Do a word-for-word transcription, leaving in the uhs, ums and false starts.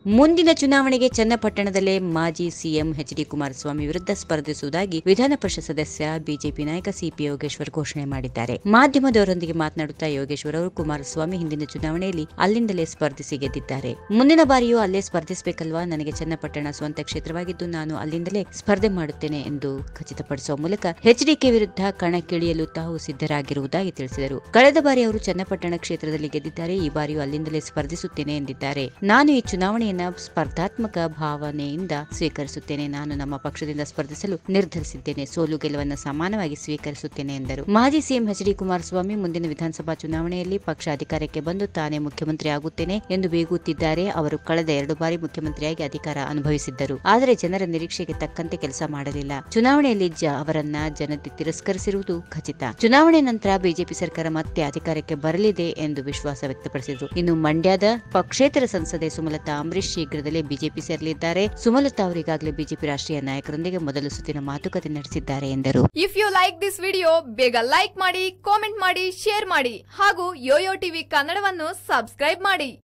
ಮುಂದಿನ ಚುನಾವಣೆಗೆ ಚನ್ನಪಟ್ಟಣದಲ್ಲೇ ಮಾಜಿ ಸಿಎಂ ಎಚ್ ಡಿ ಕುಮಾರಸ್ವಾಮಿ ವಿರುದ್ಧ ಸ್ಪರ್ಧಿಸುವುದಾಗಿ ವಿಧಾನ ಪರಿಷತ್ ಸದಸ್ಯ ಬಿಜೆಪಿ ನಾಯಕ ಸಿಪಿ ಯೋಗೇಶ್ವರ್ ಘೋಷಣೆ ಮಾಡಿದ್ದಾರೆ. ಮಾಧ್ಯಮದವರೊಂದಿಗೆ ಮಾತನಾಡುತ್ತಾ ಯೋಗೇಶ್ವರ್ ಅವರು ಕುಮಾರಸ್ವಾಮಿ ಹಿಂದಿನ ಚುನಾವಣೆಯಲ್ಲಿ ಅಲ್ಲಿಂದಲೇ ಸ್ಪರ್ಧಿಸಿ ಗೆದ್ದಿದ್ದಾರೆ. ಮುಂದಿನ ಬಾರಿಯೂ ಅಲ್ಲೇ ಸ್ಪರ್ಧಿಸಬೇಕಲ್ವಾ? ನನಗೆ ಚನ್ನಪಟ್ಟಣ ಸ್ವಂತ ಕ್ಷೇತ್ರವಾಗಿದ್ದು ನಾನು ಅಲ್ಲಿಂದಲೇ ಸ್ಪರ್ಧೆ ಮಾಡುತ್ತೇನೆ ಎಂದು ಖಚಿತಪಡಿಸುವ ಮೂಲಕ ಎಚ್ಡಿಕೆ ವಿರುದ್ಧ ಕಣಕ್ಕಿಳಿಯಲು ತಾವು ಸಿದ್ಧರಾಗಿರುವುದಾಗಿ ತಿಳಿಸಿದರು. ಕಳೆದ ಬಾರಿ ಅವರು ಚನ್ನಪಟ್ಟಣ ಕ್ಷೇತ್ರದಲ್ಲಿ ಗೆದ್ದಿದ್ದಾರೆ. ಈ ಬಾರಿಯೂ ಅಲ್ಲಿಂದಲೇ ಸ್ಪರ್ಧಿಸುತ್ತೇನೆ ಎಂದಿದ್ದಾರೆ. ನಾನು ಈ ಚುನಾವಣೆಯನ್ನ ಸ್ಪರ್ಧಾತ್ಮಕ ಭಾವನೆಯಿಂದ ಸ್ವೀಕರಿಸುತ್ತೇನೆ. ನಾನು ನಮ್ಮ ಪಕ್ಷದಿಂದ ಸ್ಪರ್ಧಿಸಲು ನಿರ್ಧರಿಸಿದ್ದೇನೆ. ಸೋಲು ಗೆಲುವನ್ನು ಸಮಾನವಾಗಿ ಸ್ವೀಕರಿಸುತ್ತೇನೆ ಎಂದರು. ಮಾಜಿ ಸಿಎಂ ಎಚ್ ಡಿ ಕುಮಾರಸ್ವಾಮಿ ಮುಂದಿನ ವಿಧಾನಸಭಾ ಚುನಾವಣೆಯಲ್ಲಿ ಪಕ್ಷ ಅಧಿಕಾರಕ್ಕೆ ಬಂದು ತಾನೇ ಮುಖ್ಯಮಂತ್ರಿ ಆಗುತ್ತೇನೆ ಎಂದು ಬೇಗುತ್ತಿದ್ದಾರೆ. ಅವರು ಕಳೆದ ಎರಡು ಬಾರಿ ಮುಖ್ಯಮಂತ್ರಿಯಾಗಿ ಅಧಿಕಾರ ಅನುಭವಿಸಿದ್ದರು. ಆದರೆ ಜನರ ನಿರೀಕ್ಷೆಗೆ ತಕ್ಕಂತೆ ಕೆಲಸ ಮಾಡಲಿಲ್ಲ. ಚುನಾವಣೆಯಲ್ಲಿ ಅವರನ್ನ ಜನತೆ ತಿರಸ್ಕರಿಸಿರುವುದು ಖಚಿತ. ಚುನಾವಣೆ ನಂತರ ಬಿಜೆಪಿ ಸರ್ಕಾರ ಮತ್ತೆ ಅಧಿಕಾರಕ್ಕೆ ಬರಲಿದೆ ಎಂದು ವಿಶ್ವಾಸ ವ್ಯಕ್ತಪಡಿಸಿದರು. ಇನ್ನು ಮಂಡ್ಯದ ಪಕ್ಷೇತರ ಸಂಸದೆ ಸುಮಲತಾ ಅಂಬರೀಶ್ ಶೀಘ್ರದಲ್ಲೇ ಬಿಜೆಪಿ ಸೇರಲಿದ್ದಾರೆ. ಸುಮಲತಾ ಅವರು ಈಗಾಗಲೇ ಬಿಜೆಪಿ ರಾಷ್ಟ್ರೀಯ ನಾಯಕರೊಂದಿಗೆ ಮೊದಲ ಸುತ್ತಿನ ಮಾತುಕತೆ ನಡೆಸಿದ್ದಾರೆ ಎಂದರು. If you like this video ಬೇಗ ಲೈಕ್ ಮಾಡಿ, ಕಾಮೆಂಟ್ ಮಾಡಿ, ಶೇರ್ ಮಾಡಿ ಹಾಗೂ ಯೋಯೋ ಟಿವಿ ಕನ್ನಡವನ್ನು ಸಬ್ಸ್ಕ್ರೈಬ್ ಮಾಡಿ.